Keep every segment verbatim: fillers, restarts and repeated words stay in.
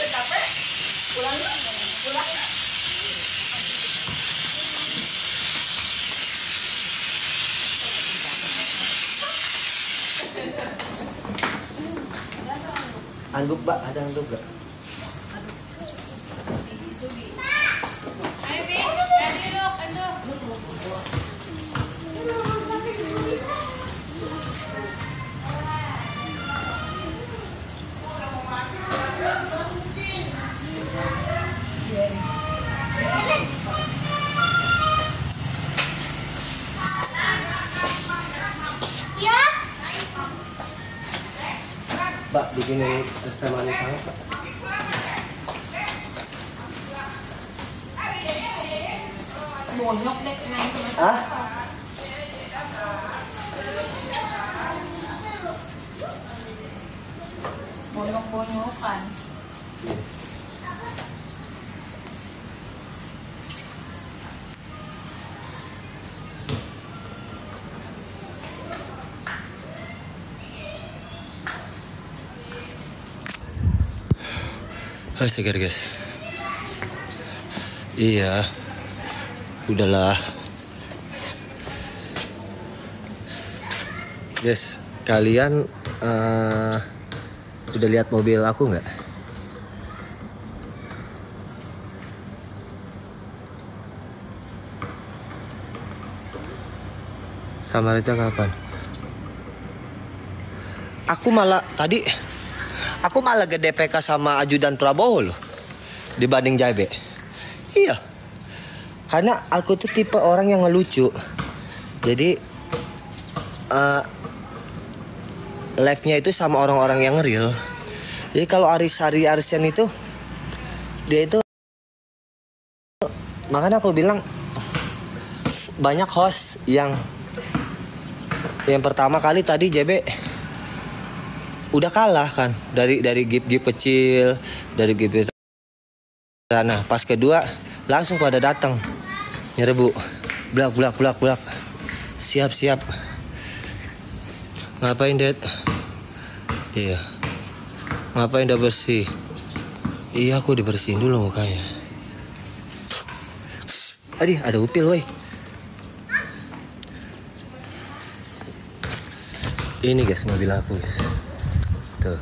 capek. Pulang yuk. Pulang. Anduk, Mbak, ada anduk gak? Mbak, bikinin es teh manis hangat, Pak. Bonyok deh main sama Ah? Bonyok-bonyokan. Oh, segar guys. Iya. Udahlah. Guys, kalian uh, udah lihat mobil aku nggak? Sama aja kapan? Aku malah tadi Aku malah gede P K sama ajudan Prabowo loh dibanding Jabe. Iya. Karena aku tuh tipe orang yang ngelucu. Jadi uh, live-nya itu sama orang-orang yang real. Jadi kalau Aris Hari Arsian itu dia itu, makanya aku bilang banyak host yang yang pertama kali tadi J B udah kalah kan dari dari gip-gip kecil, dari gip sana. Pas kedua langsung pada datang nyerbu, blak blak blak blak. Siap siap. Ngapain Dad? Iya. Ngapain udah bersih? Iya, aku dibersihin dulu mukanya. Aduh, ada upil woi. Ini guys mobil aku guys. Tuh.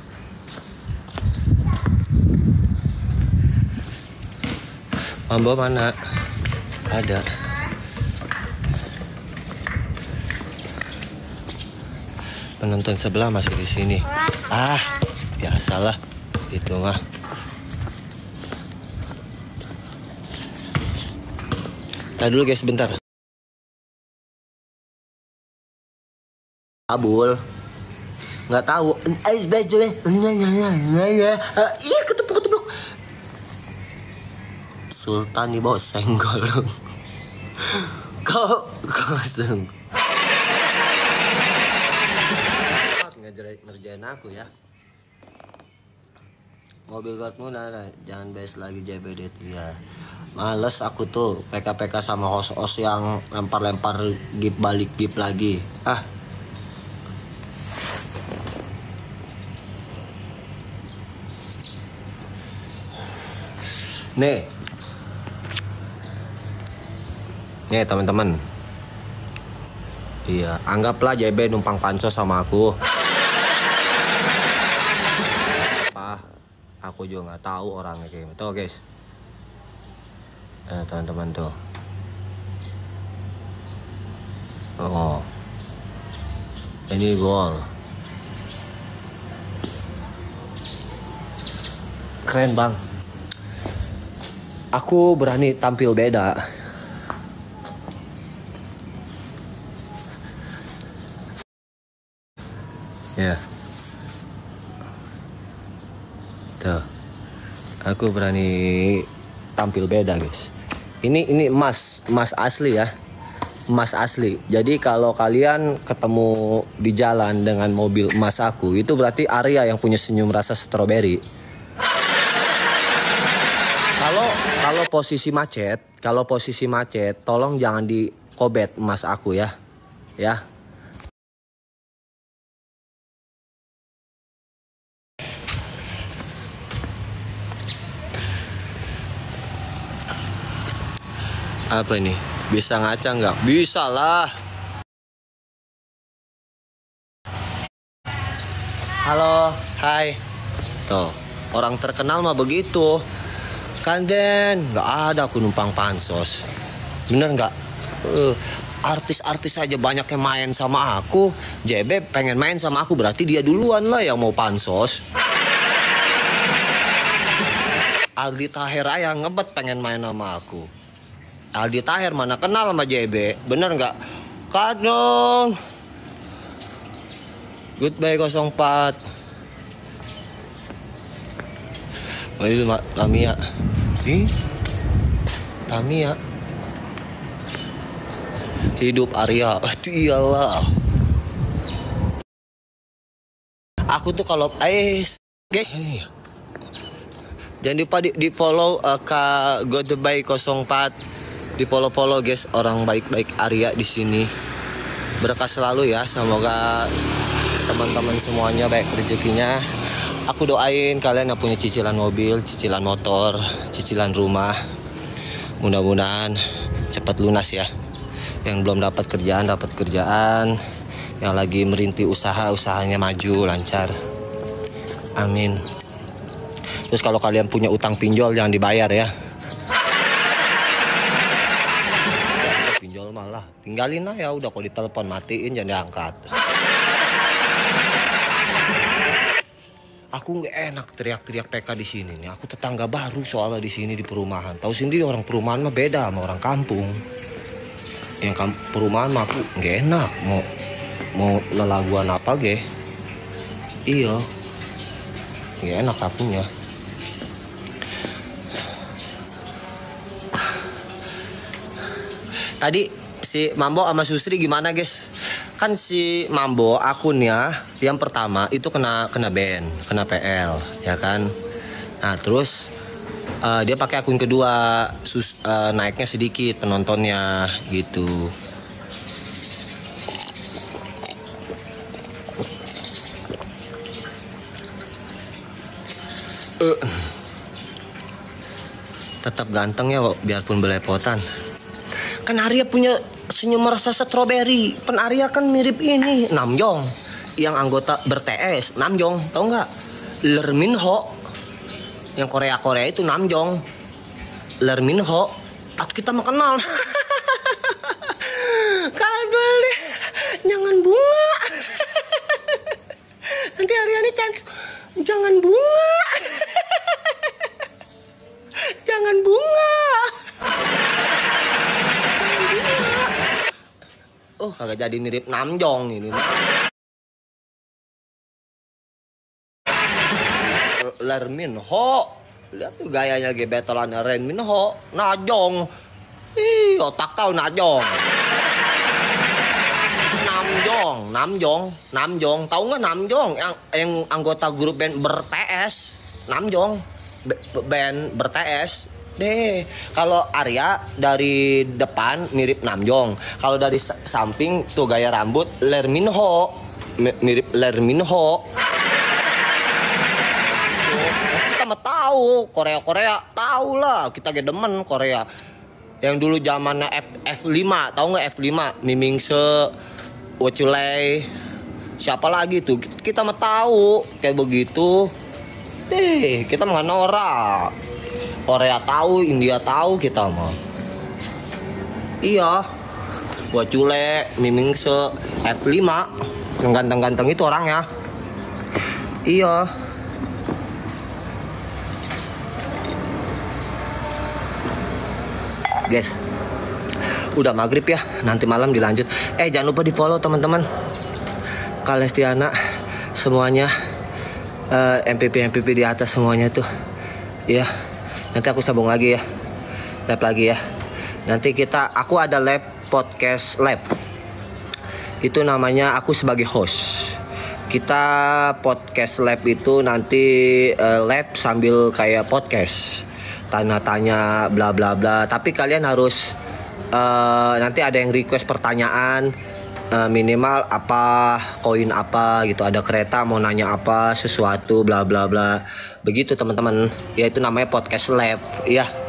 Mambo mana? Ada. Penonton sebelah masih di sini. Ah, biasalah itu mah. Tadi dulu guys, bentar. Abul. Nggak tahu. Iya, ketepuk-ketepuk. Sultan di bawah senggol. Kau kau senggol. Ngerjain aku ya. Mobil godmu nana, jangan bahas lagi J B D ya. Males aku tuh P K P K sama host-host yang lempar-lempar gip balik gip lagi. Ah. Nih. Nih teman-teman. Iya, anggaplah J B numpang pansos sama aku. Apa? Aku juga nggak tahu orangnya kayak gitu, guys. Nah, teman-teman tuh. Oh. Ini gol. Keren, Bang. Aku berani tampil beda. Ya. Yeah. Tuh. Aku berani tampil beda, guys. Ini ini emas, emas asli ya. Emas asli. Jadi kalau kalian ketemu di jalan dengan mobil emas aku, itu berarti Arya yang punya senyum rasa stroberi. Kalau kalau posisi macet, kalau posisi macet, tolong jangan dikobet emas aku ya. Ya. Apa ini? Bisa ngaca nggak? Bisa lah. Halo, hai. Tuh, orang terkenal mah begitu. Kan Den, nggak ada aku numpang pansos. Bener nggak? Uh, artis-artis aja banyak yang main sama aku. J B pengen main sama aku, berarti dia duluan lah yang mau pansos. Aldi Taher aja ngebet pengen main sama aku. Aldi Taher mana kenal sama J B, bener nggak? Kadang Goodbye nol empat. Oh itu Tamiya. Ih, Tamiya. Hidup Arya. Iyalah. Aku tuh kalau eh guys, jangan lupa di, di follow uh, Kak Goodbye nol empat. Di follow-follow guys, orang baik-baik Arya di sini. Berkah selalu ya, semoga teman-teman semuanya baik rezekinya. Aku doain kalian yang punya cicilan mobil, cicilan motor, cicilan rumah, mudah-mudahan cepat lunas ya. Yang belum dapat kerjaan dapat kerjaan, yang lagi merintis usaha usahanya maju lancar. Amin. Terus kalau kalian punya utang pinjol jangan dibayar ya. Pinjol malah tinggalin lah ya, udah kalau ditelepon matiin jangan diangkat. Aku nggak enak teriak-teriak P K di sini nih. Aku tetangga baru soalnya di sini di perumahan. Tahu sendiri orang perumahan mah beda sama orang kampung. Yang kamp perumahan mah aku nggak enak mau mau lelaguan apa ge. Iya, nggak enak akunya. Tadi si Mambo sama Susri gimana guys? Kan si Mambo akunnya yang pertama itu kena kena ban, kena P L ya kan. Nah terus uh, dia pakai akun kedua, sus, uh, naiknya sedikit penontonnya gitu. Uh, tetap ganteng ya biarpun belepotan. Kan Arya punya senyum rasa strawberry. Pen Arya kan mirip ini Namjoon, yang anggota ber-T S. Namjoon, tau nggak? Ler Min-ho, yang Korea Korea itu Namjoon. Ler Min-ho, atau kita mau kenal. Kabel, jangan bunga. Nanti Arya ini cantik. Jangan bunga. Jangan bunga. Oh kagak jadi mirip Namjoon ini. Ler Min-ho, lihat tuh gayanya gebetelan Ren Min-ho, Najong. Ih otak kau Najong. Namjoon, Namjoon, Namjoon, tahu nggak Namjoon yang yang anggota grup band ber-T S, Namjoon, band ber-T S. Deh, kalau Arya dari depan mirip Namjoon, kalau dari samping tuh gaya rambut Ler Min-ho, mirip Ler Min-ho. Kita mah tahu Korea Korea, tahu lah kita gak demen Korea. Yang dulu zamannya F lima, tahu nggak F lima, Mimingse, Wochulei, siapa lagi tuh? Kita mah tahu kayak begitu. Deh, kita mah norak. Korea tahu, India tahu, kita mah. Iya. Gua Cule, Mimingse, F lima. Yang ganteng-ganteng itu orangnya. Iya. Guys. Udah maghrib ya, nanti malam dilanjut. Eh jangan lupa di follow teman-teman. Kalestiana semuanya, uh, M P P M P P di atas semuanya tuh. Iya. Nanti aku sambung lagi ya, live lagi ya. Nanti kita, aku ada live podcast live. Itu namanya aku sebagai host. Kita podcast live itu nanti uh, live sambil kayak podcast, tanya-tanya bla bla bla. Tapi kalian harus uh, nanti ada yang request pertanyaan, uh, minimal apa, koin apa gitu. Ada kereta mau nanya apa, sesuatu bla bla bla. Begitu teman-teman, ya itu namanya podcast live ya.